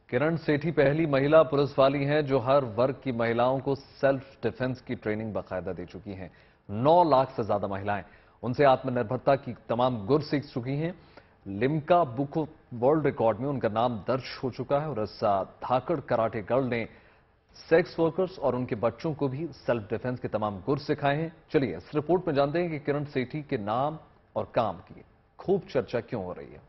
किरण सेठी पहली महिला पुलिस वाली हैं जो हर वर्ग की महिलाओं को सेल्फ डिफेंस की ट्रेनिंग बाकायदा दे चुकी हैं। 9 लाख से ज्यादा महिलाएं उनसे आत्मनिर्भरता की तमाम गुर सीख चुकी हैं। Limca book of world record में उनका नाम दर्ज हो चुका है और इस धाकड़ कराटे गर्ल ने सेक्स वर्कर्स और उनके बच्चों को भी सेल्फ डिफेंस के तमाम गुर सिखाए हैं। चलिए इस रिपोर्ट में जानते हैं कि किरण सेठी के नाम और काम की खूब चर्चा क्यों हो रही है।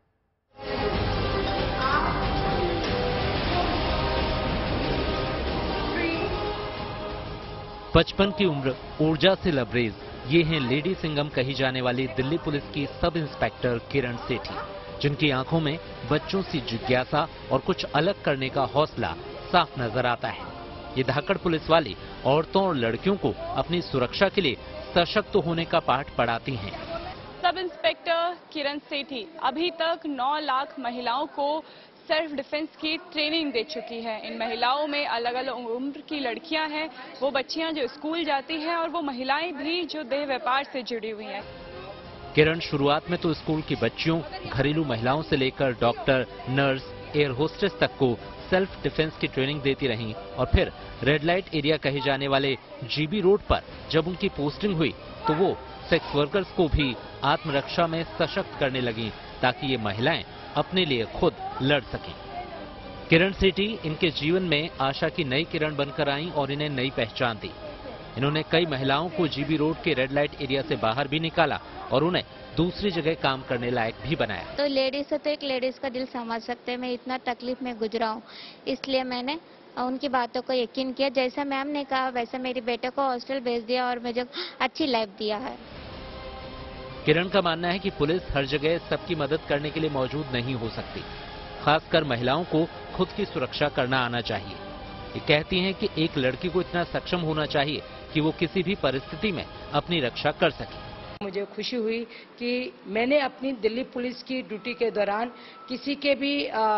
बचपन की उम्र, ऊर्जा से लबरेज, ये हैं लेडी सिंघम कही जाने वाली दिल्ली पुलिस की सब इंस्पेक्टर किरण सेठी, जिनकी आंखों में बच्चों सी जिज्ञासा और कुछ अलग करने का हौसला साफ नजर आता है। ये धाकड़ पुलिस वाली औरतों और लड़कियों को अपनी सुरक्षा के लिए सशक्त होने का पाठ पढ़ाती हैं। सब इंस्पेक्टर किरण सेठी अभी तक 9 लाख महिलाओं को सेल्फ डिफेंस की ट्रेनिंग दे चुकी है। इन महिलाओं में अलग अलग उम्र की लड़कियां हैं, वो बच्चियां जो स्कूल जाती हैं और वो महिलाएं भी जो देह व्यापार से जुड़ी हुई हैं। किरण शुरुआत में तो स्कूल की बच्चियों, घरेलू महिलाओं से लेकर डॉक्टर, नर्स, एयर होस्टेस तक को सेल्फ डिफेंस की ट्रेनिंग देती रहीं और फिर रेड लाइट एरिया कहे जाने वाले जीबी रोड पर जब उनकी पोस्टिंग हुई तो वो सेक्स वर्कर्स को भी आत्मरक्षा में सशक्त करने लगी ताकि ये महिलाएं अपने लिए खुद लड़ सकें। किरण सेठी इनके जीवन में आशा की नई किरण बनकर आईं और इन्हें नई पहचान दी। इन्होंने कई महिलाओं को जीबी रोड के रेड लाइट एरिया से बाहर भी निकाला और उन्हें दूसरी जगह काम करने लायक भी बनाया। तो लेडीज है तो एक लेडीज का दिल समझ सकते हैं, मैं इतना तकलीफ में गुजरा हूँ, इसलिए मैंने उनकी बातों को यकीन किया। जैसा मैम ने कहा वैसा मेरे बेटे को हॉस्टल भेज दिया और मुझे अच्छी लाइफ दिया है। किरण का मानना है कि पुलिस हर जगह सबकी मदद करने के लिए मौजूद नहीं हो सकती, खासकर महिलाओं को खुद की सुरक्षा करना आना चाहिए। ये कहती हैं कि एक लड़की को इतना सक्षम होना चाहिए कि वो किसी भी परिस्थिति में अपनी रक्षा कर सके। मुझे खुशी हुई कि मैंने अपनी दिल्ली पुलिस की ड्यूटी के दौरान किसी के भी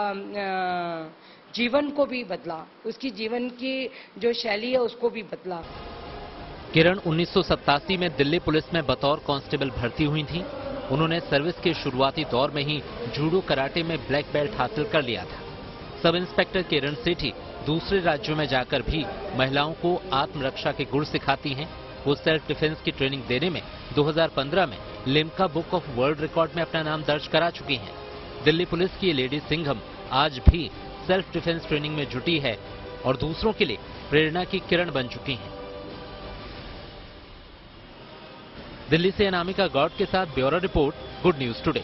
जीवन को भी बदला, उसकी जीवन की जो शैली है उसको भी बदला। किरण 1987 में दिल्ली पुलिस में बतौर कांस्टेबल भर्ती हुई थी। उन्होंने सर्विस के शुरुआती दौर में ही जूडो कराटे में ब्लैक बेल्ट हासिल कर लिया था। सब इंस्पेक्टर किरण सेठी दूसरे राज्यों में जाकर भी महिलाओं को आत्मरक्षा के गुण सिखाती हैं। वो सेल्फ डिफेंस की ट्रेनिंग देने में 2015 में Limca book of world record में अपना नाम दर्ज करा चुकी हैं। दिल्ली पुलिस की ये लेडी सिंघम आज भी सेल्फ डिफेंस ट्रेनिंग में जुटी है और दूसरों के लिए प्रेरणा की किरण बन चुकी हैं। दिल्ली से अनामिका गौड के साथ bureau report, good news today.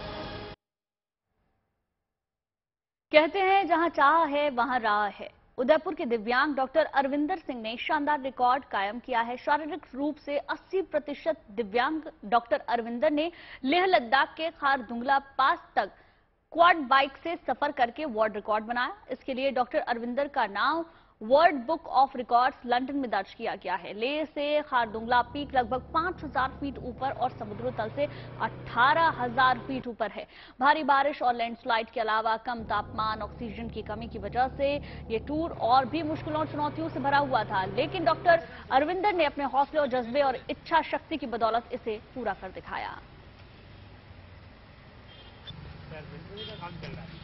कहते हैं जहां चाह है वहां राह है। उदयपुर के दिव्यांग डॉक्टर अरविंदर सिंह ने शानदार रिकॉर्ड कायम किया है। शारीरिक रूप से 80% दिव्यांग डॉक्टर अरविंदर ने लेह लद्दाख के खारदुंगला पास तक क्वाड बाइक से सफर करके वर्ल्ड रिकॉर्ड बनाया। इसके लिए डॉक्टर अरविंदर का नाम world book of records London में दर्ज किया गया है। लेह से खारदुंगला पीक लगभग 5000 फीट ऊपर और समुद्र तल से 18000 फीट ऊपर है। भारी बारिश और लैंडस्लाइड के अलावा कम तापमान, ऑक्सीजन की कमी की वजह से ये टूर और भी मुश्किलों और चुनौतियों से भरा हुआ था, लेकिन डॉक्टर अरविंदर ने अपने हौसले और जज्बे और इच्छा शक्ति की बदौलत इसे पूरा कर दिखाया।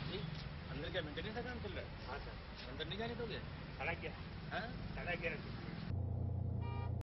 अंदर क्या मेंटेनेंस का काम चल रहा है? हाँ सर, अंदर नहीं जाने दोगे? सड़क गया, हाँ? सड़क गया।